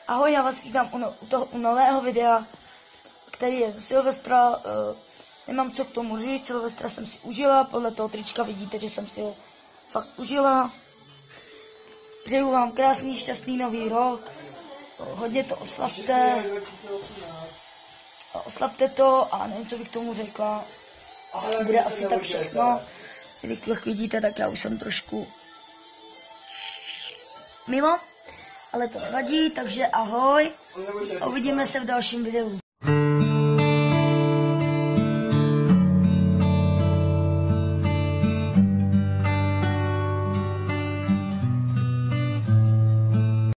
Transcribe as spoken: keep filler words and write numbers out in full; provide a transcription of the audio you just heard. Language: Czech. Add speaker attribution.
Speaker 1: Ahoj, já vás vítám u, no, u, toho, u nového videa, který je ze Silvestra. Uh, nemám co k tomu říct, Silvestra jsem si užila, podle toho trička vidíte, že jsem si ho fakt užila. Přeju vám krásný, šťastný nový rok, uh, hodně to oslavte, oslavte to a nevím, co bych tomu řekla, bude asi tak všechno. Jak vidíte, tak já už jsem trošku mimo. Ale to nevadí, takže ahoj, uvidíme se v dalším videu.